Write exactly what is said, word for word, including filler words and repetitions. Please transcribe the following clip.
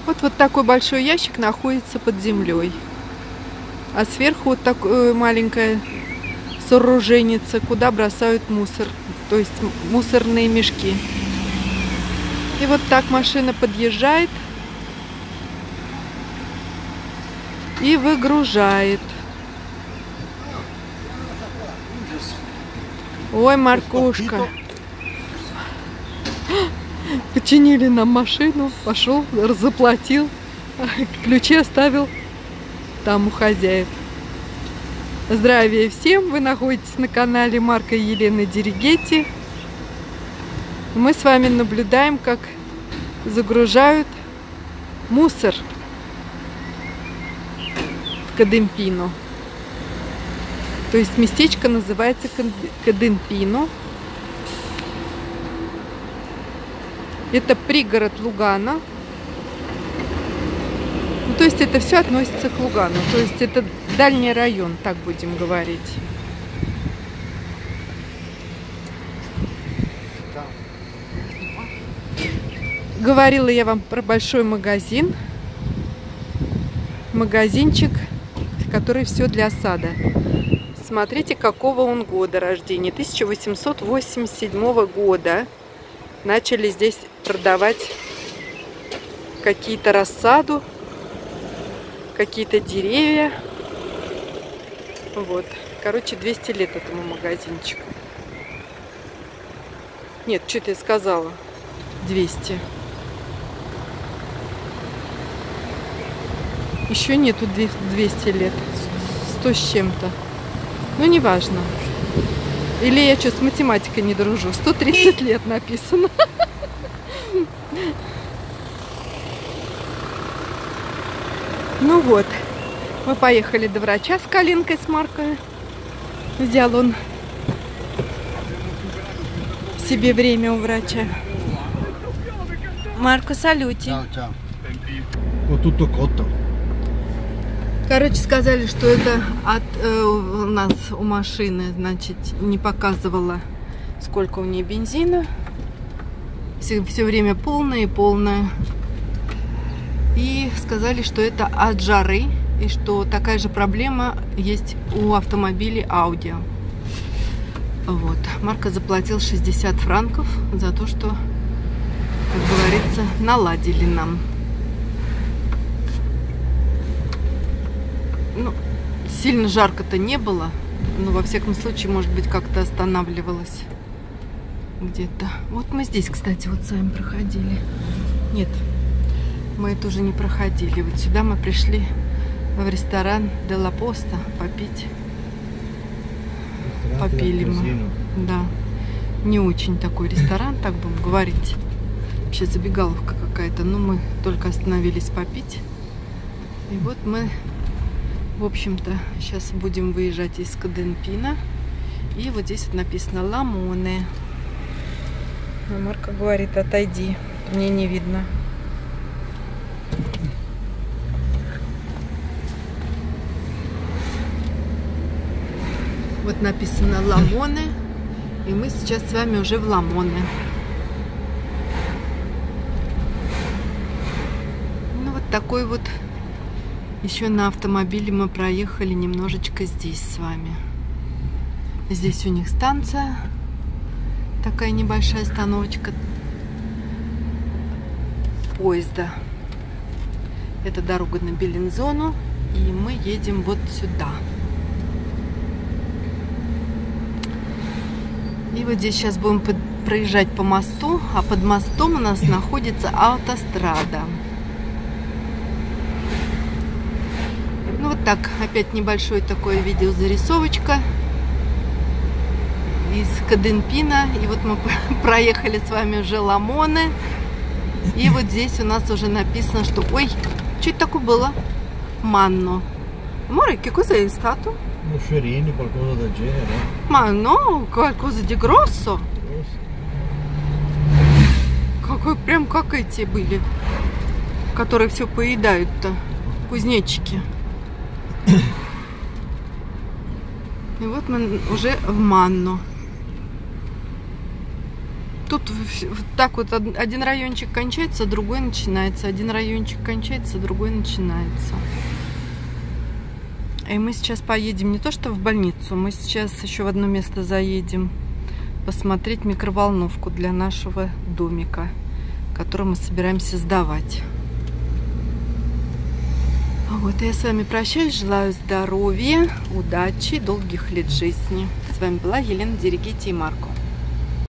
Вот, вот такой большой ящик находится под землей. А сверху вот такое маленькое сооруженице, куда бросают мусор. То есть мусорные мешки. И вот так машина подъезжает и выгружает. Ой, Маркушка. Починили нам машину. Пошел, заплатил. Ключи оставил там у хозяев. Здравия всем! Вы находитесь на канале Марка и Елены Деригетти. Мы с вами наблюдаем, как загружают мусор в Кадемпино. То есть местечко называется Кадемпино. Это пригород Лугано. Ну, то есть это все относится к Лугано. То есть это дальний район, так будем говорить. Говорила я вам про большой магазин. Магазинчик, который все для сада. Смотрите, какого он года рождения. тысяча восемьсот восемьдесят седьмого года. Начали здесь продавать какие-то рассаду, какие-то деревья. Вот. Короче, двести лет этому магазинчику. Нет, что-то я сказала. двести. Еще нету двести лет. сто с чем-то. Ну, неважно. Или я что, с математикой не дружу? сто тридцать лет написано. Ну вот. Мы поехали до врача с Калинкой, с Маркой. Взял он себе время у врача. Марко, салюти. Вот тут кота. Короче, сказали, что это от э, у нас у машины, значит, не показывала, сколько у нее бензина. Все, все время полная и полная. И сказали, что это от жары. И что такая же проблема есть у автомобилей Audi. Вот. Марко заплатил шестьдесят франков за то, что, как говорится, наладили нам. Ну, сильно жарко-то не было. Но, во всяком случае, может быть, как-то останавливалось где-то. Вот мы здесь, кстати, вот с вами проходили. Нет, мы это уже не проходили. Вот сюда мы пришли в ресторан Де Ла Поста попить. Попили мы. Да. Не очень такой ресторан, так будем говорить. Вообще забегаловка какая-то. Но мы только остановились попить. И вот мы, в общем-то, сейчас будем выезжать из Кадемпино. И вот здесь вот написано Ламоне. А Марко говорит, отойди. Мне не видно. Вот написано Ламоне. И мы сейчас с вами уже в Ламоне. Ну вот такой вот. Еще на автомобиле мы проехали немножечко здесь с вами. Здесь у них станция. Такая небольшая остановочка поезда. Это дорога на Беллинзону. И мы едем вот сюда. И вот здесь сейчас будем проезжать по мосту. А под мостом у нас находится автострада. Ну вот так, опять небольшое такое видеозарисовочка из Кадемпино. И вот мы проехали с вами уже Ламоне. И вот здесь у нас уже написано, что... Ой, что это такое было? Манно. Море, che cosa è stato? Un fiorino, qualcosa del genere. Ma no, qualcosa di grosso. Какой, прям как эти были, которые все поедают-то. Кузнечики. И вот мы уже в Манно. Тут так вот один райончик кончается, другой начинается. Один райончик кончается, другой начинается. И мы сейчас поедем не то что в больницу, мы сейчас еще в одно место заедем посмотреть микроволновку для нашего домика, который мы собираемся сдавать. Вот, я с вами прощаюсь, желаю здоровья, удачи, долгих лет жизни. С вами была Елена Дерегити и Марко.